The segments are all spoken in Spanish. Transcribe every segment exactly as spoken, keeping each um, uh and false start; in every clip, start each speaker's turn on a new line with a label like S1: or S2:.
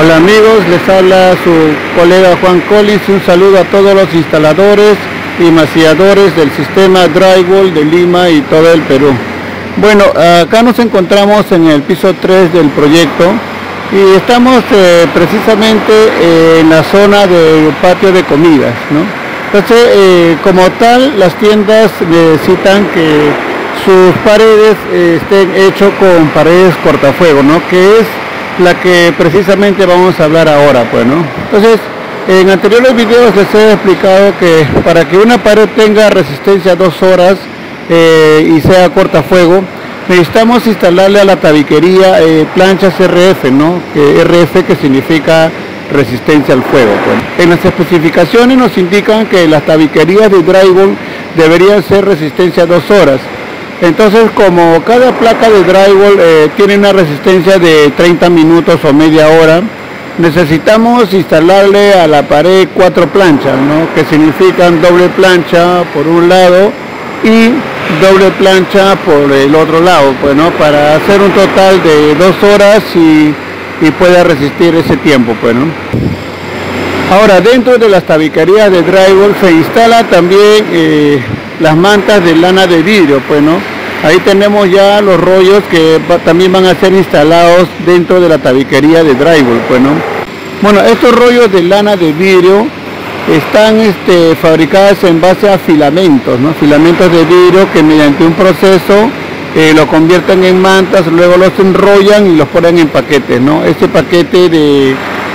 S1: Hola amigos, les habla su colega Juan Collins. Un saludo a todos los instaladores y masilladores del sistema Drywall de Lima y todo el Perú. Bueno, acá nos encontramos en el piso tres del proyecto y estamos eh, precisamente eh, en la zona del patio de comidas, ¿no? Entonces, eh, como tal, las tiendas necesitan que sus paredes eh, estén hechas con paredes cortafuego, ¿no? Que es la que precisamente vamos a hablar ahora, pues, ¿no? Entonces, en anteriores videos les he explicado que para que una pared tenga resistencia a dos horas eh, y sea cortafuego, necesitamos instalarle a la tabiquería eh, planchas R F, ¿no? Que R F que significa resistencia al fuego, pues. En las especificaciones nos indican que las tabiquerías de drywall deberían ser resistencia a dos horas. Entonces, como cada placa de drywall eh, tiene una resistencia de treinta minutos o media hora, necesitamos instalarle a la pared cuatro planchas, ¿no? Que significan doble plancha por un lado y doble plancha por el otro lado, pues, ¿no? Para hacer un total de dos horas y, y pueda resistir ese tiempo, pues, ¿no? Ahora, dentro de las tabiquerías de drywall se instala también eh, las mantas de lana de vidrio, pues, ¿no? Ahí tenemos ya los rollos que va, también van a ser instalados dentro de la tabiquería de drywall, pues, ¿no? Bueno, estos rollos de lana de vidrio están este, fabricados en base a filamentos, ¿no? Filamentos de vidrio que mediante un proceso eh, lo convierten en mantas, luego los enrollan y los ponen en paquetes, ¿no? Este paquete de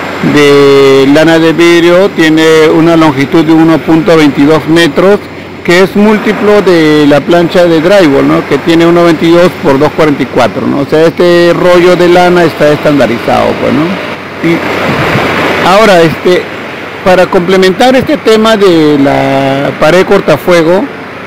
S1: de lana de vidrio tiene una longitud de uno punto veintidós metros, que es múltiplo de la plancha de drywall, ¿no? Que tiene uno punto veintidós por dos punto cuarenta y cuatro, ¿no? O sea, este rollo de lana está estandarizado, pues, ¿no? Y ahora, este, para complementar este tema de la pared cortafuego,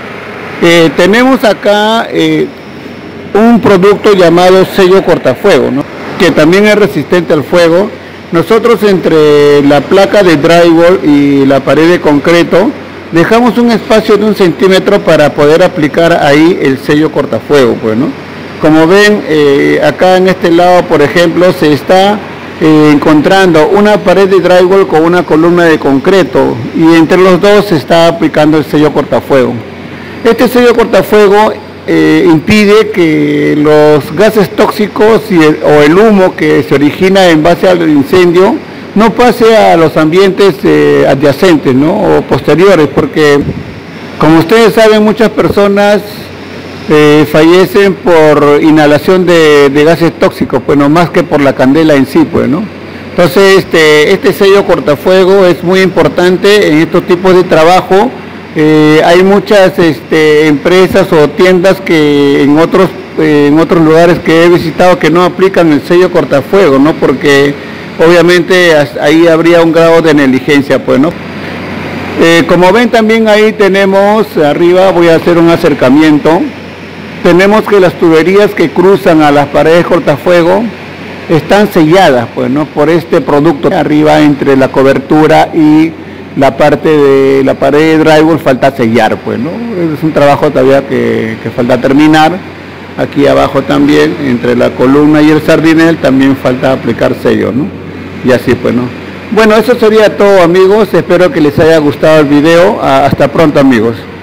S1: eh, tenemos acá eh, un producto llamado sello cortafuego, ¿no? Que también es resistente al fuego. Nosotros entre la placa de drywall y la pared de concreto dejamos un espacio de un centímetro para poder aplicar ahí el sello cortafuego, pues, ¿no? Como ven, eh, acá en este lado, por ejemplo, se está eh, encontrando una pared de drywall con una columna de concreto y entre los dos se está aplicando el sello cortafuego. Este sello cortafuego Eh, impide que los gases tóxicos y el, o el humo que se origina en base al incendio no pase a los ambientes eh, adyacentes, ¿no? O posteriores, porque como ustedes saben, muchas personas eh, fallecen por inhalación de, de gases tóxicos, pues no más que por la candela en sí, pues, ¿no? Entonces este, este sello cortafuego es muy importante en estos tipos de trabajo. Eh, hay muchas este, empresas o tiendas que en otros eh, en otros lugares que he visitado que no aplican el sello cortafuego, ¿no? Porque obviamente ahí habría un grado de negligencia, pues, ¿no? Eh, como ven, también ahí tenemos arriba, voy a hacer un acercamiento, tenemos que las tuberías que cruzan a las paredes cortafuego están selladas, pues, ¿no? Por este producto arriba entre la cobertura y la parte de la pared de drywall falta sellar, pues, ¿no? Es un trabajo todavía que, que falta terminar. Aquí abajo también, entre la columna y el sardinel, también falta aplicar sello, ¿no? Y así, pues, ¿no? Bueno, eso sería todo, amigos. Espero que les haya gustado el video. Hasta pronto, amigos.